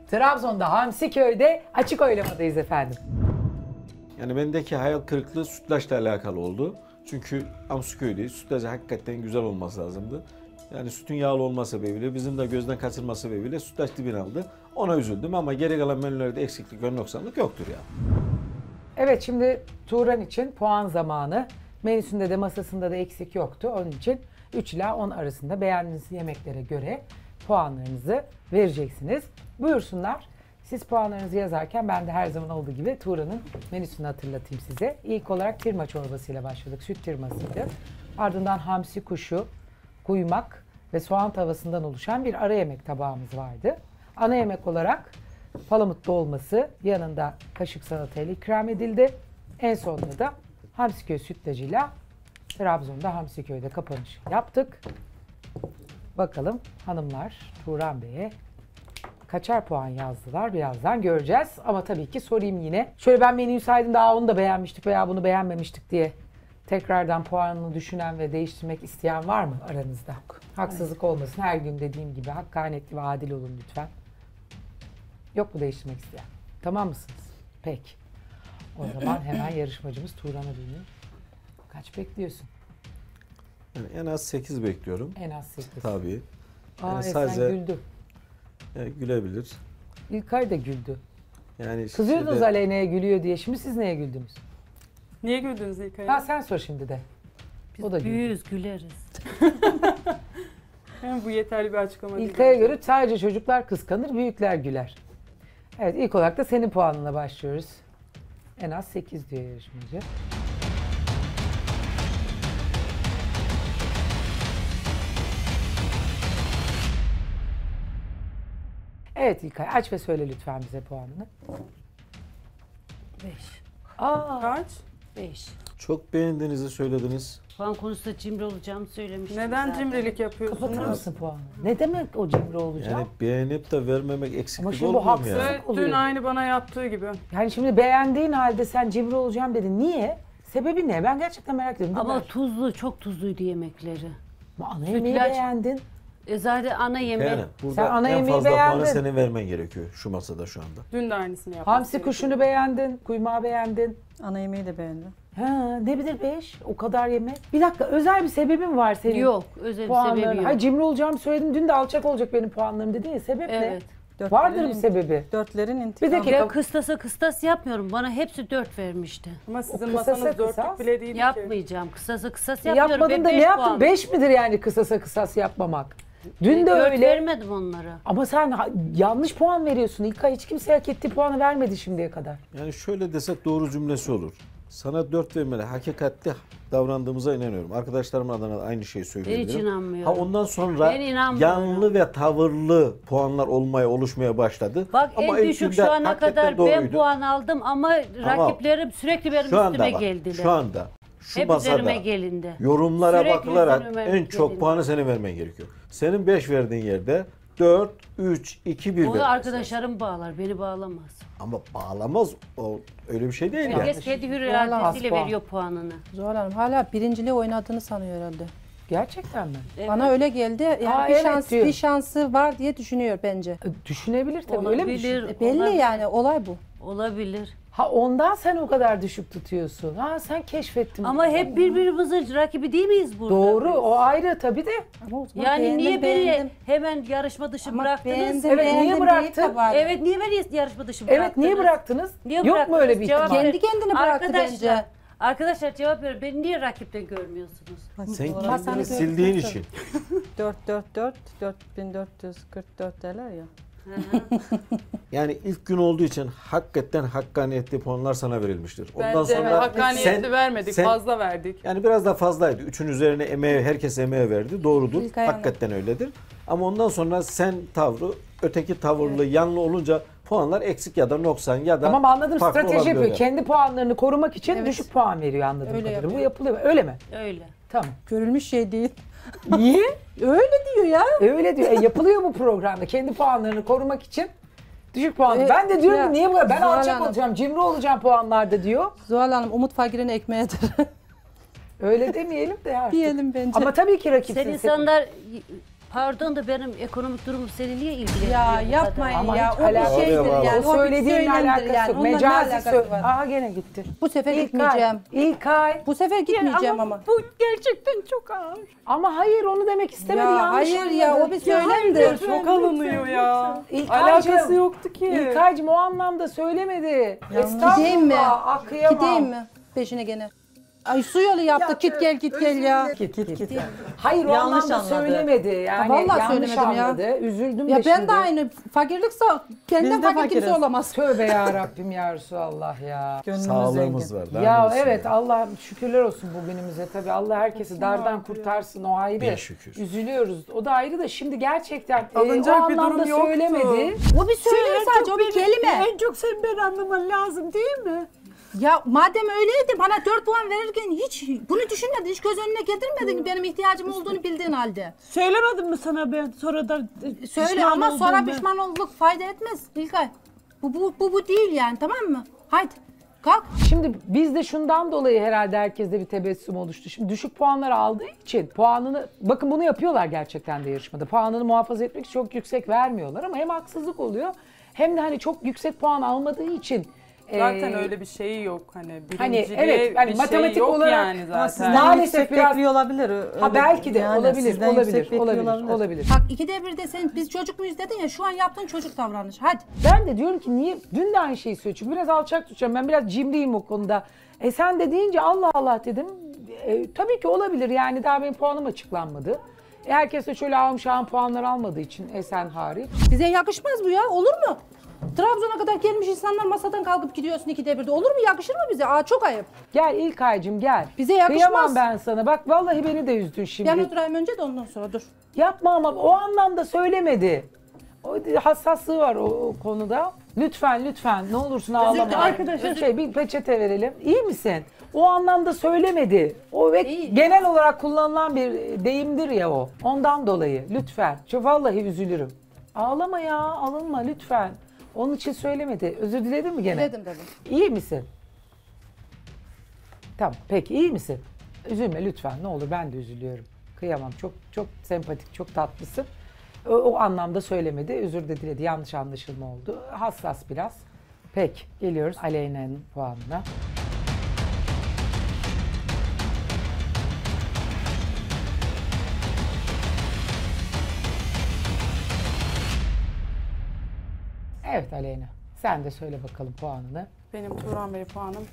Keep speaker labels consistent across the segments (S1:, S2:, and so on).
S1: Trabzon'da Hamsiköy'de açık oylamadayız efendim.
S2: Yani bendeki hayal kırıklığı sütlaçla alakalı oldu. Çünkü Hamsiköy'deyiz. Sütlacı hakikaten güzel olması lazımdı. Yani sütün yağlı olma sebebiyle, bizim de gözden kaçırma sebebiyle sütlaç dibini aldı. Ona üzüldüm ama geri kalan menülerde eksiklik ve noksanlık yoktur ya.
S1: Evet, şimdi Turan için puan zamanı. Menüsünde de masasında da eksik yoktu. Onun için 3 ila 10 arasında beğendiğiniz yemeklere göre puanlarınızı vereceksiniz. Buyursunlar. Siz puanlarınızı yazarken ben de her zaman olduğu gibi Turan'ın menüsünü hatırlatayım size. İlk olarak tirma çorbasıyla başladık. Süt tirmasıydı. Ardından hamsi kuşu, kuymak ve soğan tavasından oluşan bir ara yemek tabağımız vardı. Ana yemek olarak palamut dolması, yanında kaşık salatayla ikram edildi. En sonunda da Hamsiköy sütlacıyla Trabzon'da Hamsiköy'de kapanış yaptık. Bakalım hanımlar Turan Bey'e kaçar puan yazdılar, birazdan göreceğiz. Ama tabii ki sorayım yine. Şöyle ben menüyü saydım, daha onu da beğenmiştik veya bunu beğenmemiştik diye tekrardan puanını düşünen ve değiştirmek isteyen var mı aranızda? Haksızlık olmasın, her gün dediğim gibi hakkaniyetli ve adil olun lütfen. Yok mu değiştirmek isteyen? Tamam mısınız? Peki. O zaman hemen yarışmacımız Turan'a dönüyor. Kaç bekliyorsun?
S2: Yani en az 8 bekliyorum.
S1: En az 8.
S2: Tabii.
S1: Aa,
S2: Yani
S1: sen güldü.
S2: Gülebilir.
S1: İlkay da güldü.
S2: Yani
S1: Kızıyordunuz
S2: şeyde-
S1: Aleyna'ya gülüyor diye. Şimdi siz neye güldünüz?
S3: Niye güldünüz İlkay?
S1: Ha sen sor şimdi de. O da güldü.
S4: Büyüğüz, güleriz.
S3: Hem bu yeterli bir açıklama değil.
S1: İlkay'a göre sadece çocuklar kıskanır, büyükler güler. Evet, ilk olarak da senin puanına başlıyoruz. En az 8 diyor yarışmacı. Evet İlkay, aç ve söyle lütfen bize puanını.
S4: 5.
S1: Aa,
S3: Kaç?
S4: 5.
S2: Çok beğendiğinizi söylediniz.
S4: Puan konusunda cimri olacağımı söylemiştim
S3: Neden
S4: zaten.
S3: cimrilik
S1: kapatır
S3: yapıyorsunuz?
S1: mısın puanını? Ne demek o cimri olacak?
S2: Yani beğenip de vermemek
S1: Ama
S2: eksiklik
S1: şimdi bu
S2: olmuyor mu
S1: haksızlık.
S2: ya?
S3: Evet,
S1: oluyor.
S3: dün aynı bana yaptığı gibi.
S1: Yani şimdi beğendiğin halde sen cimri olacağım dedin. Niye? Sebebi ne? Ben gerçekten merak ediyorum.
S4: Ama
S1: Ama
S4: tuzlu, çok tuzluydu yemekleri.
S1: ana yemeği
S4: sütlaç-
S1: beğendin.
S4: Zaten ana yemek.
S2: Yani burada
S1: Sen ana
S2: en
S1: yemeği
S2: fazla puanı
S1: beğendin.
S2: senin vermen gerekiyor şu masada şu anda.
S3: Dün de aynısını yaptım.
S1: Hamsi kuşunu beğendin, kuymağı beğendin.
S5: Ana yemeği de beğendim.
S1: Ha, ne bilir 5? O kadar yemek. Bir dakika, özel bir sebebin var senin.
S4: Yok, özel bir
S1: Puanların.
S4: sebebi yok.
S1: Hayır, cimri olacağımı söyledim. Dün de alçak olacak benim puanlarım dedin ya. Sebep
S4: Evet.
S1: ne? Vardır bir sebebi.
S5: Dörtlerin intikamı.
S1: Bir dakika.
S4: Ya kıstasa kıstas yapmıyorum. Bana hepsi 4 vermişti.
S3: Ama sizin
S1: O kısasa
S3: masanız
S1: kısas
S3: dörtlük bile değil ki.
S4: Yapmayacağım. Kıstasa kıstas yapmıyorum.
S1: Yapmadın da ne yaptın? 5 midir yani kısasa kısas yapmamak? Dün de
S4: 4
S1: öyle.
S4: vermedim onlara.
S1: Ama sen yanlış puan veriyorsun. İlkay hiç kimse hak ettiği puanı vermedi şimdiye kadar.
S2: Yani şöyle desek doğru cümlesi olur. Sana 4 vermeli. Hakikatli davrandığımıza inanıyorum. Arkadaşlarım adına da aynı şeyi
S4: Ben
S2: söyleyebilirim.
S4: hiç inanmıyorum.
S2: Ha ondan sonra
S4: Ben inanmıyorum.
S2: yanlı ve tavırlı puanlar oluşmaya başladı.
S4: Bak
S2: Ama
S4: en
S2: ilk
S4: düşük
S2: günde
S4: şu ana
S2: hakikaten
S4: kadar ben
S2: doğruydu.
S4: puan aldım ama rakiplerim sürekli benim
S2: Şu anda
S4: üstüme
S2: bak,
S4: geldiler.
S2: şu anda şu
S4: Hep
S2: masada
S4: üzerime gelindi.
S2: yorumlara
S4: Sürekli
S2: bakılarak
S4: üzerime
S2: en çok
S4: gelindi.
S2: puanı senin vermen gerekiyor. Senin 5 verdiğin yerde 4, 3, 2, 1
S4: Onu
S2: vermesi.
S4: arkadaşlarım bağlar, beni bağlamaz.
S2: Ama bağlamaz. O öyle bir şey değil yani.
S4: Herkes kendi hür
S1: Vallahi
S4: iradesiyle
S1: puan.
S4: veriyor puanını.
S5: Zuhal Hanım hala birinciliği oynadığını sanıyor herhalde.
S1: Gerçekten mi?
S4: Evet.
S5: Bana öyle geldi. Yani
S1: Aa,
S5: bir
S1: evet diyor.
S5: bir şansı var diye düşünüyor bence.
S1: Düşünebilir tabii. Öyle mi
S4: Olabilir.
S1: düşünüyorsun?
S5: Belli
S4: Olabilir.
S5: yani olay bu.
S4: Olabilir.
S1: Ha ondan sen o kadar düşük tutuyorsun. Ha sen keşfettin.
S4: Ama hep birbirimizin rakibi değil miyiz burada?
S1: Doğru, o ayrı tabii de.
S5: Ama o zaman
S4: Yani
S5: beğendim,
S4: niye beni
S5: beğendim.
S4: hemen yarışma dışı
S5: Ama
S4: bıraktınız?
S5: beğendim,
S1: Evet, niye
S5: beğendim
S1: bıraktın?
S5: deyip de bari.
S4: Evet, niye beni yarışma dışı bıraktınız?
S1: Evet, niye bıraktınız?
S4: Niye
S1: Yok mu
S4: bıraktınız?
S1: öyle bir
S4: Cevap
S1: ihtimal?
S4: verin.
S5: Kendi kendine bıraktı
S4: Arkadaşlar,
S5: bence.
S4: Arkadaşlar cevap verin. Beni niye rakipten görmüyorsunuz?
S2: Sen
S5: Masanı
S2: kendini
S5: gördükten
S2: sildiğin
S5: sonra.
S2: için.
S5: 4444 derler ya.
S2: Yani ilk gün olduğu için hakikaten hakkaniyetli puanlar sana verilmiştir. Ondan
S3: Bence
S2: sonra
S3: hakkaniyetli vermedik,
S2: sen-
S3: fazla verdik.
S2: Yani biraz da fazlaydı. Üçün üzerine herkes emeğe verdi. Doğrudur.
S5: İlk ayağına.
S2: Hakikaten öyledir. Ama ondan sonra sen tavrı, öteki tavırlı, yanlı olunca puanlar eksik ya da noksan ya da
S1: Tamam anladım,
S2: farklı
S1: strateji
S2: olabiliyor
S1: yapıyor.
S2: yani.
S1: Kendi puanlarını korumak için
S5: Evet.
S1: düşük puan veriyor anladığım
S5: Öyle
S1: kadarıyla. Bu
S5: yapıyor.
S1: yapılıyor. Öyle mi?
S4: Öyle.
S1: Tamam.
S5: Görülmüş şey değil.
S1: Niye?
S5: Öyle diyor ya.
S1: Öyle diyor. Yapılıyor bu programda. Kendi puanlarını korumak için düşük puan. Ben de diyorum
S5: ya,
S1: ki niye bu? Ben
S5: Zuhal
S1: alçak
S5: Hanım.
S1: olacağım, cimri olacağım puanlarda diyor.
S5: Zuhal Hanım umut fakirin ekmeğidir.
S1: Öyle demeyelim de artık.
S5: Diyelim bence.
S1: Ama tabii ki rakipsin.
S4: Sen insanlar Pardon da benim ekonomik durumum seni niye ilgilendiriyor?
S5: Ya
S4: bu
S5: yapmayın
S1: Ama
S5: ya.
S1: hiç
S5: O bir
S1: alakası
S5: şeydir
S2: yok.
S5: yani.
S1: O
S5: bir
S1: söylediğinle
S5: söylemdir
S1: alakası
S5: yani.
S1: yok.
S5: Onunla ne
S1: Mecazi
S5: alakası var?
S1: Aha gene gitti.
S5: Bu sefer
S1: İlkay,
S5: gitmeyeceğim.
S1: İlkay.
S5: Bu sefer gitmeyeceğim ama.
S3: Bu gerçekten çok ağır.
S1: Ama hayır onu demek istemedi.
S5: Ya
S1: yanlış
S5: hayır ya
S1: anladı.
S5: o bir söylemdir.
S3: Çok alınıyor ya.
S1: İlkaycığım,
S3: Alakası yoktu ki.
S1: İlkaycığım o anlamda söylemedi.
S5: Gideyim mi?
S1: Estağfurullah. Kıyamam.
S5: Gideyim mi? Peşine gene. Ay su yolu yaptık git gel ya.
S1: Git. Hayır o
S6: Yanlış
S1: anlamda
S6: anladı.
S1: söylemedi. Yani
S5: vallahi
S1: yanlış
S5: söylemedim ya.
S1: anladı. Üzüldüm
S5: Ya
S1: de
S5: ben
S1: şimdi.
S5: de aynı fakirlikse benden
S6: Biz de
S5: fakir kimse
S6: fakiriz.
S5: olamaz.
S1: Tövbe ya Rabbim ya Resulallah ya.
S6: Gönlümüz
S2: Sağlığımız
S6: zengin.
S2: var. daha
S1: Ya
S2: ne olsun
S1: evet
S2: ya.
S1: Allah şükürler olsun bugünümüze tabii. Allah herkesi dardan kurtarsın o ayrı.
S2: Bin şükür.
S1: Üzülüyoruz. O da ayrı da şimdi gerçekten
S3: Alınacak
S1: o
S3: bir durum
S1: anlamda
S3: yoktu.
S1: söylemedi.
S5: O bir söylem sadece o bir kelime.
S7: En çok sen beni anlaman lazım değil mi?
S5: Ya madem öyleydi bana 4 puan verirken hiç bunu düşünmedin, hiç göz önüne getirmedin benim ihtiyacım olduğunu bildiğin halde.
S7: Söylemedim mi sana ben sonradan
S5: Söyle
S7: pişman
S5: ama sonra
S7: olduğumu?
S5: pişman olduk fayda etmez İlkay. Bu değil yani tamam mı? Haydi kalk.
S1: Şimdi bizde şundan dolayı herhalde herkeste bir tebessüm oluştu. Şimdi düşük puanlar aldığı için puanını, bakın bunu yapıyorlar gerçekten de yarışmada. Puanını muhafaza etmek için çok yüksek vermiyorlar ama hem haksızlık oluyor hem de hani çok yüksek puan almadığı için
S3: Zaten öyle bir şeyi yok. Hani birinciliğe
S1: evet, hani
S3: bir
S1: matematik
S3: şey yok
S1: olarak-
S3: yani
S6: Ama
S3: zaten.
S6: sizden
S1: Maalesef
S6: yüksek
S1: biraz-
S6: bekliyor olabilir.
S1: ha belki de
S6: Yani
S1: olabilir,
S6: sizden yüksek bekliyor
S1: olabilir.
S5: Bak 2'de 1'de sen biz çocuk muyuz dedin ya şu an yaptığın çocuk davranış. Hadi.
S1: Ben de diyorum ki niye dün de aynı şeyi söylüyorum. Çünkü biraz alçak tutacağım. Ben biraz cimriyim o konuda. Sen de deyince Allah Allah dedim. Tabii ki olabilir yani daha benim puanım açıklanmadı. Herkes de şöyle ağım şahım puanlar almadığı için Esen hariç.
S5: Bize yakışmaz bu ya olur mu? Trabzon'a kadar gelmiş insanlar masadan kalkıp gidiyorsun 2'de 1'de. Olur mu? Yakışır mı bize? Aa çok ayıp.
S1: Gel İlkay'cığım gel.
S5: Bize yakışmaz.
S1: Kıyamam ben sana. Bak vallahi beni de üzdün şimdi.
S5: Ben oturayım önce de ondan sonra dur.
S1: Yapma ama o anlamda söylemedi. O hassaslığı var o konuda. Lütfen ne olursun ağlama.
S5: Arkadaşlar.
S1: Bir peçete verelim. İyi misin? O anlamda söylemedi. O ve
S5: İyi.
S1: genel olarak kullanılan bir deyimdir ya o. Ondan dolayı lütfen. Çok vallahi üzülürüm. Ağlama ya, alınma lütfen. Onun için söylemedi. Özür diledin mi gene?
S5: Dedim.
S1: İyi misin? Tamam, peki iyi misin? Üzülme lütfen. Ne olur ben de üzülüyorum. Kıyamam. Çok sempatik, çok tatlısın. O anlamda söylemedi. Özür de diledi. Yanlış anlaşılma oldu. Hassas biraz. Peki, geliyoruz Aleyna'nın puanına. Evet Aleyna. Sen de söyle bakalım puanını.
S3: Benim Turan Bey puanım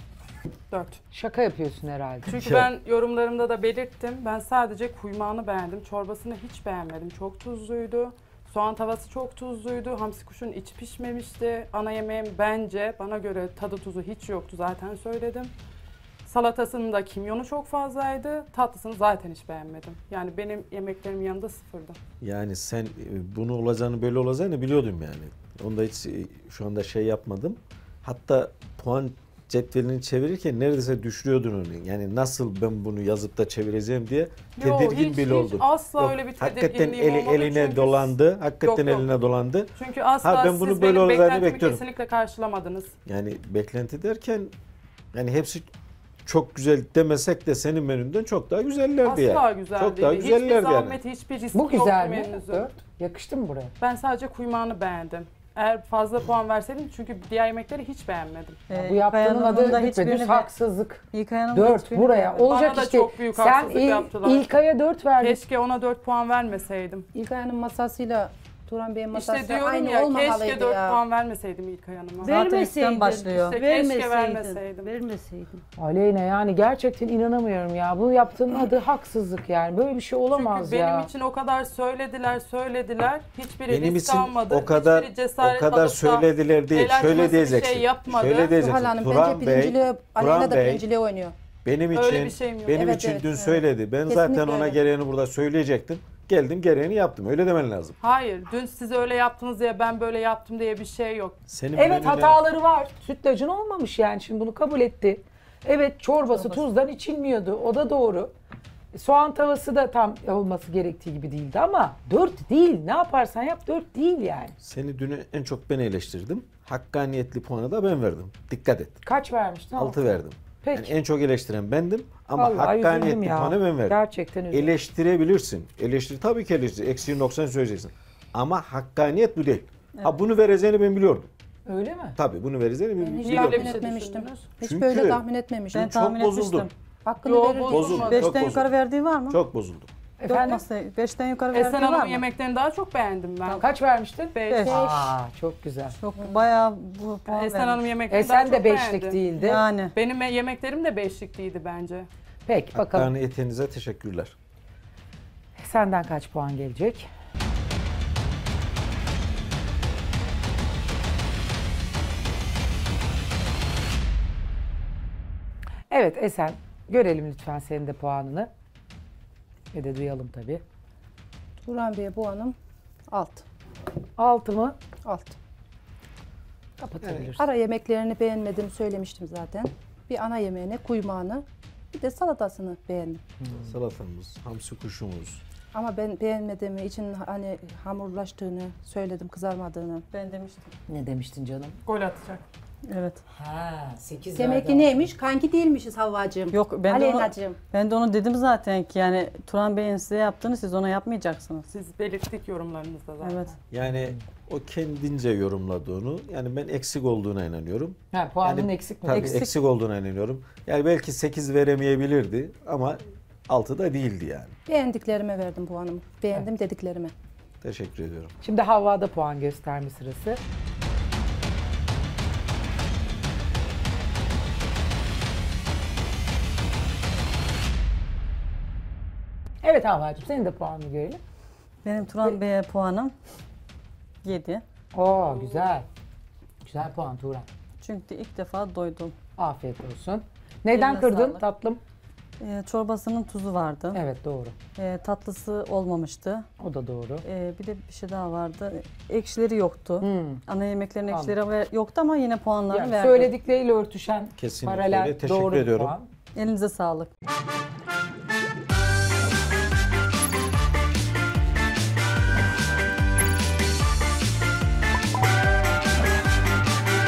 S3: 4.
S1: Şaka yapıyorsun herhalde.
S3: Çünkü ben yorumlarımda da belirttim. Ben sadece kuymağını beğendim. Çorbasını hiç beğenmedim. Çok tuzluydu. Soğan tavası çok tuzluydu. Hamsi kuşun içi pişmemişti. Ana yemeğim bence bana göre tadı tuzu hiç yoktu zaten söyledim. Salatasının da kimyonu çok fazlaydı. Tatlısını zaten hiç beğenmedim. Yani benim yemeklerimin yanında sıfırdı.
S2: Yani sen bunu olacağını böyle olacağını biliyordum yani. Onda hiç şu anda şey yapmadım. Hatta puan cetvelini çevirirken neredeyse düşürüyordun onu. Yani nasıl ben bunu yazıp da çevireceğim diye tedirgin bile oldum.
S3: Asla
S2: Yok,
S3: öyle bir
S2: hakikaten
S3: tedirginliğim olmadı.
S2: eline
S3: çünkü-
S2: dolandı. Hakikaten
S3: Yok.
S2: eline dolandı.
S3: Çünkü asla
S2: ben bunu
S3: siz
S2: böyle
S3: benim
S2: olacağını
S3: beklentimi
S2: bekliyorum.
S3: kesinlikle karşılamadınız.
S2: Yani beklenti derken yani hepsi çok güzel demesek de senin menünden çok daha güzellerdi
S3: Asla
S2: yani.
S3: güzel
S2: Çok
S3: değil.
S2: daha
S3: Hiçbir
S2: güzellerdi yani.
S3: zahmet, hiçbir risk
S1: Bu
S3: yoktu
S1: güzel mi?
S3: menünüzün.
S1: 4. Yakıştı mı buraya?
S3: Ben sadece kuymağını beğendim. Eğer fazla puan verseydim çünkü diğer yemekleri hiç beğenmedim.
S1: Bu yaptığının adı düpedüz haksızlık. 4 buraya. Olacak
S3: Bana da
S1: işte.
S3: çok büyük
S1: Sen
S3: haksızlık yaptılar.
S1: İlkay'a 4 verdin.
S3: Keşke ona 4 puan vermeseydim.
S5: İlkay Hanım masasıyla Turan Bey'in masası
S3: İşte diyorum
S5: aynı
S3: ya
S5: olmamalıydı
S3: keşke 4
S5: ya.
S3: puan vermeseydim İlkay Hanım'a.
S6: Zaten üstten başlıyor.
S3: İşte keşke vermeseydim.
S4: Vermeseydim.
S1: Aleyna yani gerçekten inanamıyorum ya. Bu yaptığın adı haksızlık yani. Böyle bir şey olamaz
S3: Çünkü
S1: ya.
S3: benim için o kadar söylediler. Hiçbiri
S2: Benim
S3: risk
S2: için
S3: almadı.
S2: o kadar
S3: hiçbiri cesaret
S2: o kadar
S3: alıp da
S2: söylediler değil.
S3: el açması
S2: Şöyle
S3: bir
S2: diyeceksin.
S3: şey yapmadı.
S2: Şöyle diyeceksin.
S5: Zuhal Hanım
S2: Turan
S5: bence
S2: Bey,
S5: birinciliğe, Aleyna
S2: Turan
S5: da
S2: Bey
S5: birinciliğe oynuyor.
S2: benim
S3: Öyle
S2: için
S3: bir şeyim yok.
S2: benim
S5: Evet,
S2: için
S5: evet,
S2: dün
S5: evet.
S2: söyledi. Ben
S5: Kesinlikle
S2: zaten ona
S5: öyle.
S2: gereğini burada söyleyecektim. Geldim gereğini yaptım. Öyle demen lazım.
S3: Hayır, dün siz öyle yaptınız diye ben böyle yaptım diye bir şey yok.
S2: Senin
S1: Evet
S2: menüne-
S1: hataları var. Sütlacın olmamış yani şimdi bunu kabul etti. Evet çorbası tuzdan içilmiyordu. O da doğru. Soğan tavası da tam olması gerektiği gibi değildi ama 4 değil. Ne yaparsan yap 4 değil yani.
S2: Seni dün en çok ben eleştirdim. Hakkaniyetli puanı da ben verdim. Dikkat et.
S1: Kaç vermiştin?
S2: 6 verdim.
S1: Peki.
S2: Yani en çok eleştiren bendim Ama
S1: Vallahi üzüldüm
S2: hakkaniyetli
S1: ya.
S2: puanı ben verdim.
S1: Gerçekten üzüldüm.
S2: Eleştirebilirsin. Eleştir tabii ki eleştir. Eksiğin 90 söyleyeceksin. Ama hakkaniyet bu değil. Ha bunu vereceğini ben biliyordum.
S1: Öyle mi?
S2: Tabii bunu vereceğini ben
S5: Hiç
S3: Niye
S2: biliyordum.
S3: öyle bir
S5: tahmin
S3: şey
S5: etmemiştim.
S3: düşündünüz?
S5: Hiç
S2: Çünkü-
S5: böyle tahmin etmemiştim.
S6: Ben tahmin
S2: Çok bozuldu.
S6: etmiştim.
S5: Hakkını
S3: Yo,
S5: verirdim.
S2: Bozuldu.
S3: Çok
S6: 5'ten
S2: bozuldu.
S6: yukarı verdiği var mı?
S2: Çok bozuldu.
S1: Efendim?
S6: 5'ten yukarı verdiği
S3: Esen
S6: var
S3: Hanım'ın
S6: mı?
S3: yemeklerini daha çok beğendim ben.
S1: Kaç vermiştin?
S3: 5.
S1: Aa, çok güzel.
S6: Çok bayağı bu puan
S3: Esen
S6: vermiş.
S3: Hanım yemeklerini daha
S1: Sen
S3: çok
S1: de beşlik
S3: beğendim.
S1: değildi.
S6: Yani.
S3: Benim yemeklerim de beşlikliydi bence.
S1: Peki bakalım
S2: Hakkaniyetinize teşekkürler.
S1: senden kaç puan gelecek? Evet Esen, görelim lütfen senin de puanını. Ve de duyalım tabii.
S5: Turan Bey'e puanım 6.
S1: 6 mı?
S5: 6.
S1: Kapatabilirsin.
S5: Ara yemeklerini beğenmedim söylemiştim zaten. Bir ana yemeğine kuymağını, bir de salatasını beğendim.
S2: Salatamız, hamsi kuşumuz.
S5: Ama ben beğenmediğimi için hani hamurlaştığını söyledim, kızarmadığını.
S6: Ben demiştim.
S1: Ne demiştin canım?
S3: Gol atacak.
S6: Evet.
S1: Ha, 8
S5: Demek ki neymiş? Kanki değilmişiz Havvacığım.
S6: Yok ben de, onu,
S5: Aleyna'cığım.
S6: ben de onu dedim zaten ki yani Turan Bey'in size yaptığını siz ona yapmayacaksınız.
S3: Siz belirttik yorumlarınızda zaten.
S6: Evet.
S2: Yani o kendince yorumladığını, yani ben eksik olduğuna inanıyorum.
S1: Ha, puanın
S2: Yani
S1: eksik mi?
S2: Tabii
S6: Eksik.
S2: eksik olduğuna inanıyorum. Yani belki 8 veremeyebilirdi ama 6 da değildi yani.
S5: Beğendiklerime verdim puanımı. Beğendim dediklerime.
S2: Teşekkür ediyorum.
S1: Şimdi Havva'da puan gösterme sırası. Evet Havva'cığım senin de puanını görelim.
S6: Benim Turan Bey'e puanım 7.
S1: Oo güzel. Güzel puan Tuğra.
S6: Çünkü ilk defa doydum.
S1: Afiyet olsun. Neyden
S6: Eline
S1: kırdın
S6: sağlık.
S1: tatlım?
S6: Çorbasının tuzu vardı.
S1: Evet doğru.
S6: Tatlısı olmamıştı.
S1: O da doğru.
S6: Bir de bir şey daha vardı. Ekşileri yoktu.
S1: Hmm.
S6: Ana yemeklerin
S1: Anladım.
S6: ekşileri yoktu ama yine puanlarını
S1: Yani
S6: verdim.
S1: söyledikleriyle örtüşen
S2: Kesinlikle
S1: paralel
S2: öyle. Teşekkür
S1: doğru bir
S2: ediyorum.
S1: puan.
S6: Elinize sağlık.